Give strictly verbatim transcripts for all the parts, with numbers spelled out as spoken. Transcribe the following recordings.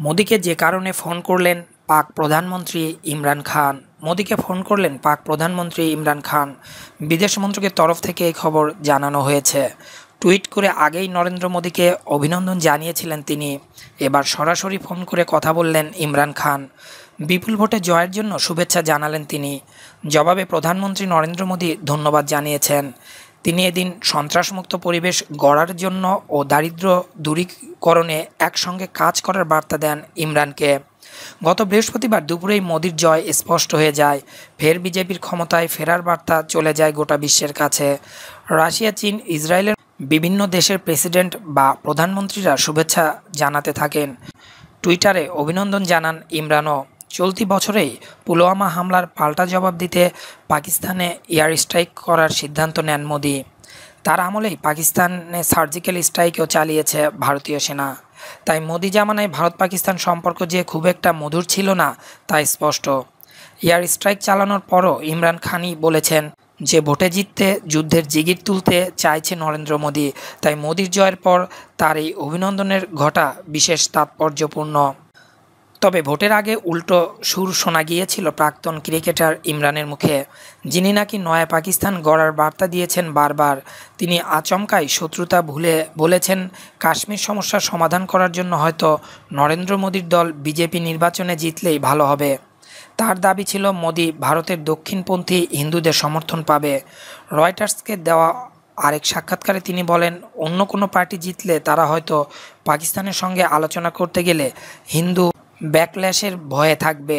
মোদিকে যে কারণে ফোন করলেন পাক প্রধানমন্ত্রী ইমরান খান মোদিকে ফোন করলেন পাক প্রধানমন্ত্রী ইমরান খান বিদেশ মন্ত্রকের তরফ থেকে এই খবর জানানো হয়েছে। টুইট করে আগেই নরেন্দ্র মোদিকে অভিনন্দন জানিয়েছিলেন তিনি। এবার সরাসরি ফোন করে কথা বললেন ইমরান খান। বিপুল ভোটে জয়ের জন্য শুভেচ্ছা জানালেন তিনি। জবাবে প্রধানমন্ত্রী নরেন্দ্র মোদি ধন্যবাদ জানিয়েছেন। তিনি এদিন সন্ত্রাসমুক্ত পরিবেশ গড়ার জন্য ও দারিদ্র্য দূরীকরণে একসঙ্গে কাজ করার বার্তা দেন ইমরানকে। গত বৃহস্পতিবার দুপুরেই মোদির জয় স্পষ্ট হয়ে যায়। ফের বিজেপির ক্ষমতায় ফেরার বার্তা চলে যায় গোটা বিশ্বের কাছে। রাশিয়া, চীন, ইসরায়েলের বিভিন্ন দেশের প্রেসিডেন্ট বা প্রধানমন্ত্রীরা শুভেচ্ছা জানাতে থাকেন। টুইটারে অভিনন্দন জানান ইমরানও। চলতি বছরেই পুলওয়ামা হামলার পাল্টা জবাব দিতে পাকিস্তানে এয়ার স্ট্রাইক করার সিদ্ধান্ত নেন মোদি। তার আমলেই পাকিস্তানে সার্জিক্যাল স্ট্রাইকও চালিয়েছে ভারতীয় সেনা। তাই মোদি জামানায় ভারত পাকিস্তান সম্পর্ক যে খুব একটা মধুর ছিল না তা স্পষ্ট। এয়ার স্ট্রাইক চালানোর পরও ইমরান খানই বলেছেন যে ভোটে জিততে যুদ্ধের জিগির তুলতে চাইছে নরেন্দ্র মোদি। তাই মোদির জয়ের পর তার এই অভিনন্দনের ঘটা বিশেষ তাৎপর্যপূর্ণ। তবে ভোটের আগে উল্টো সুর শোনা গিয়েছিল প্রাক্তন ক্রিকেটার ইমরানের মুখে, যিনি নাকি নয়া পাকিস্তান গড়ার বার্তা দিয়েছেন বারবার। তিনি আচমকাই শত্রুতা ভুলে বলেছেন কাশ্মীর সমস্যার সমাধান করার জন্য হয়তো নরেন্দ্র মোদির দল বিজেপি নির্বাচনে জিতলেই ভালো হবে। তার দাবি ছিল মোদি ভারতের দক্ষিণপন্থী হিন্দুদের সমর্থন পাবে। রয়টার্সকে দেওয়া আরেক সাক্ষাৎকারে তিনি বলেন, অন্য কোনো পার্টি জিতলে তারা হয়তো পাকিস্তানের সঙ্গে আলোচনা করতে গেলে হিন্দু ব্যাকল্যাশের ভয়ে থাকবে।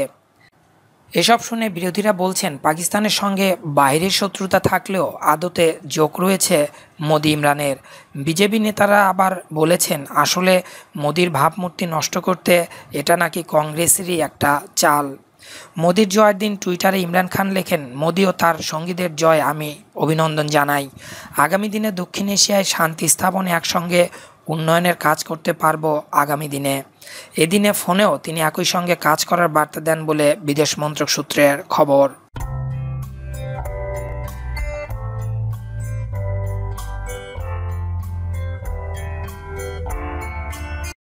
এসব শুনে বিরোধীরা বলছেন পাকিস্তানের সঙ্গে বাইরের শত্রুতা থাকলেও আদতে যোগ রয়েছে মোদি ইমরানের। বিজেপি নেতারা আবার বলেছেন আসলে মোদির ভাবমূর্তি নষ্ট করতে এটা নাকি কংগ্রেসেরই একটা চাল। মোদির জয়ের দিন টুইটারে ইমরান খান লেখেন, মোদি ও তার সঙ্গীদের জয় আমি অভিনন্দন জানাই। আগামী দিনে দক্ষিণ এশিয়ায় শান্তি স্থাপনে একসঙ্গে উন্নয়নের কাজ করতে পারবো আগামী দিনে। এদিনে ফোনেও তিনি একই সঙ্গে কাজ করার বার্তা দেন বলে বিদেশ মন্ত্রক সূত্রের খবর।